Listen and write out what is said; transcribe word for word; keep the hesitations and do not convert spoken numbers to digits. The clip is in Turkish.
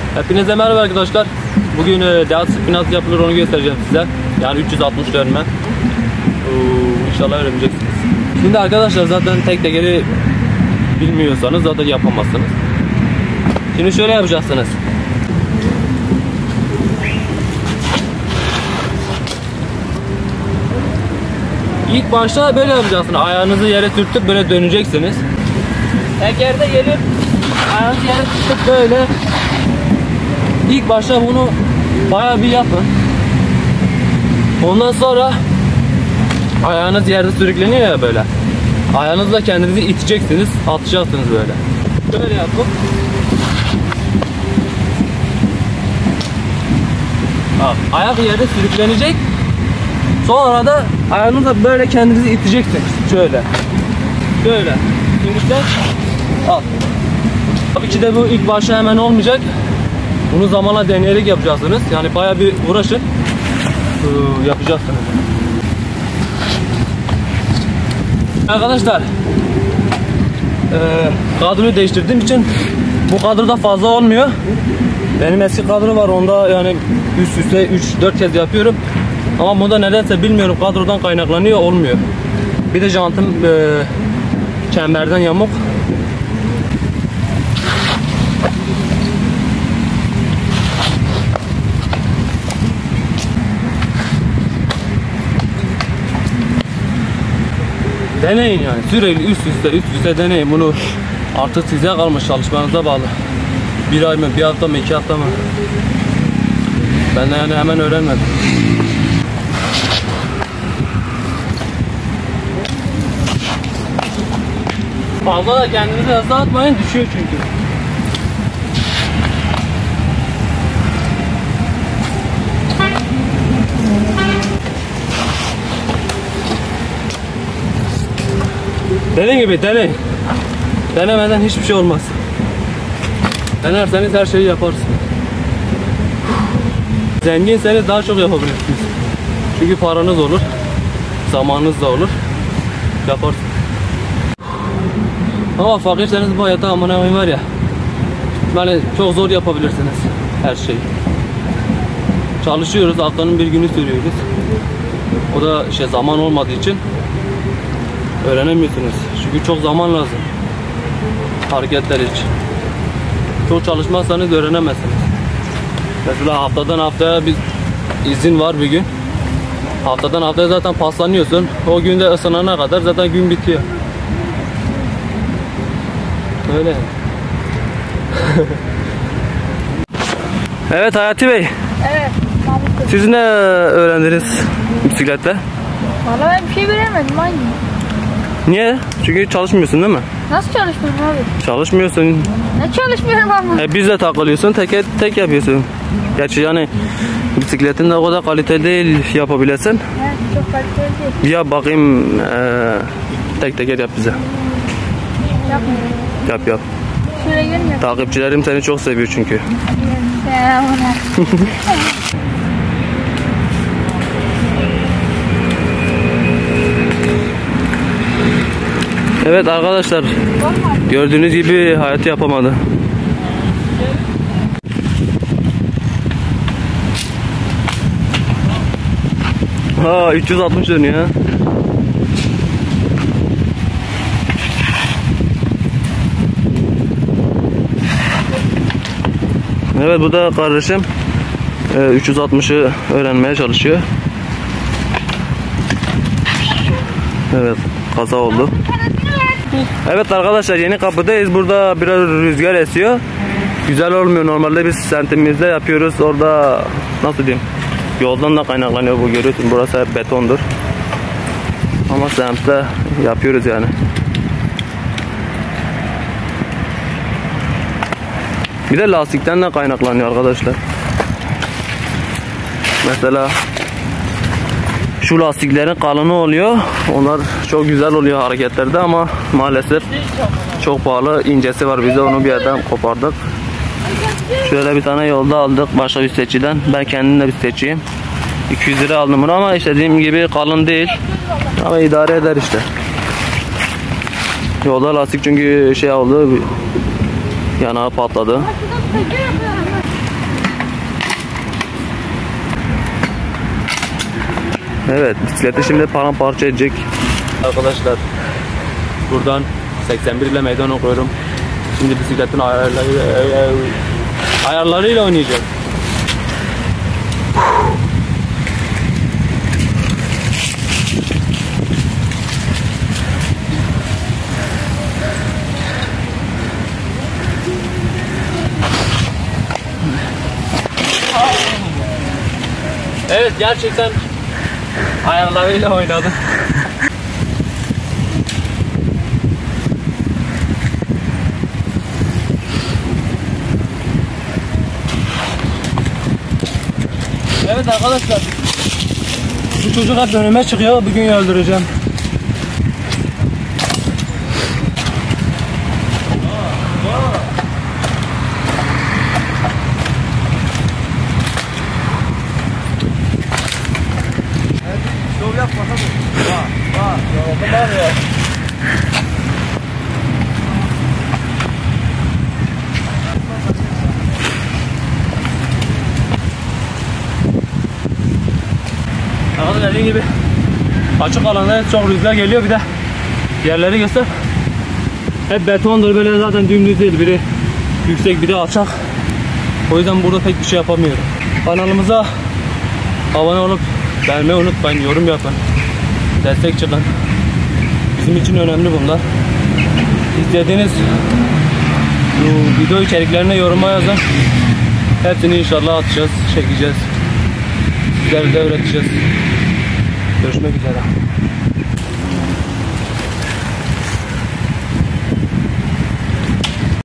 Hepinize merhaba arkadaşlar. Bugün e, Deat Spin nasıl yapılır onu göstereceğim size. Yani üç yüz altmış dönme. Oo, İnşallah öğreneceksiniz. Şimdi arkadaşlar zaten tek tekeri bilmiyorsanız zaten yapamazsınız. Şimdi şöyle yapacaksınız. İlk başta böyle yapacaksınız. Ayağınızı yere sürtüp böyle döneceksiniz. Tekerde gelip ayağınızı yere sürtüp böyle. İlk başta bunu bayağı bir yapın. Ondan sonra ayağınız yerde sürükleniyor ya böyle. Ayağınızla kendinizi iteceksiniz, atacaksınız böyle. Böyle yapın. Bak, ayak yerde sürüklenecek. Sonra da ayağınızla böyle kendinizi iteceksiniz. Şöyle. Böyle. Şimdi al. Tabii ki de bu ilk başta hemen olmayacak. Bunu zamanla deneyerek yapacaksınız. Yani bayağı bir uğraşın. Ee, yapacaksınız. Arkadaşlar, ee, kadroyu değiştirdiğim için bu kadroda fazla olmuyor. Benim eski kadro var, onda yani üst üste üç dört kez yapıyorum. Ama bunda nedense bilmiyorum, kadrodan kaynaklanıyor, olmuyor. Bir de jantım ee, çemberden yamuk. Deneyin yani, sürekli üst üste üst üste deneyin bunu. Artık size kalmış, çalışmanıza bağlı. Bir ay mı, bir hafta mı, iki hafta mı? Ben de yani hemen öğrenmedim. Fazla da kendinizi hızlı atmayın, düşüyor çünkü. Dediğim gibi deneyin. Denemeden hiçbir şey olmaz. Denerseniz her şeyi yaparsınız. Zenginseniz daha çok yapabilirsiniz. Çünkü paranız olur, zamanınız da olur. Yaparsınız. Ama fakirseniz bu hayata aman aman var ya. Yani çok zor yapabilirsiniz her şeyi. Çalışıyoruz, haftanın bir günü sürüyoruz. O da işte zaman olmadığı için öğrenemiyorsunuz. Çünkü çok zaman lazım hareketler için. Çok çalışmazsanız öğrenemezsiniz. Mesela haftadan haftaya bir izin var bir gün. Haftadan haftaya zaten paslanıyorsun. O günde ısınana kadar zaten gün bitiyor. Öyle. Evet Hayati Bey. Evet. Siz ne öğrendiniz bisiklette? Valla ben bir şey veremedim aynı. Niye? Çünkü çalışmıyorsun değil mi? Nasıl çalışmıyorum abi? Çalışmıyorsun. Ne çalışmıyorum abi? E biz de takılıyorsun, tek tek yapıyorsun. Gerçi yani bisikletin de o kadar kaliteli değil yapabilesin. Evet, çok kaliteli değil. Bir yap bakayım, ee, tek teker yap bize. Yapmıyorum. Yap yap. Şuraya gelmiyor. Takipçilerim seni çok seviyor çünkü. Selamlar. Evet arkadaşlar, gördüğünüz gibi Hayati yapamadı. Ha üç yüz altmış dönüyor ha. Evet, bu da kardeşim üç yüz altmışı öğrenmeye çalışıyor. Evet, kaza oldu. Evet arkadaşlar, yeni kapıdayız. Burada biraz rüzgar esiyor. Güzel olmuyor. Normalde biz sentimizde yapıyoruz. Orada nasıl diyeyim, yoldan da kaynaklanıyor bu, görüyorsun. Burası hep betondur. Ama semtte yapıyoruz yani. Bir de lastikten de kaynaklanıyor arkadaşlar. Mesela şu lastiklerin kalını oluyor. Onlar çok güzel oluyor hareketlerde ama maalesef çok pahalı. İncesi var, bize onu bir yerden kopardık. Şöyle bir tane yolda aldık başka bir seçiden. Ben kendim de bir seçeyim. iki yüz lira aldım bunu ama işte dediğim gibi kalın değil. Ama idare eder işte. Yolda lastik çünkü şey oldu, yanağı patladı. Evet, bisikleti şimdi paramparça edecek. Arkadaşlar buradan seksen bir ile meydan okuyorum. Şimdi bisikletin ayarlarıyla, ayarlarıyla oynayacağım. Evet, gerçekten ayarlarıyla oynadım. Evet arkadaşlar, bu çocuk hep önüme çıkıyor, bugün öldüreceğim. Şov yapma tabii. Bak, bak. Yoruldum var ya. Arkadaşlar dediğim gibi açık alanda çok rüzgar geliyor, bir de yerleri göster. Hep betondur, böyle zaten dümdüz değil, biri yüksek biri alçak. O yüzden burada pek bir şey yapamıyorum. Kanalımıza abone olup beğenmeyi unutmayın, yorum yapın, destek çıkın. Bizim için önemli bunlar. İstediğiniz bu video içeriklerine yoruma yazın. Hepsini inşallah atacağız, çekeceğiz. Sizlerle de öğreteceğiz. Görüşmek üzere.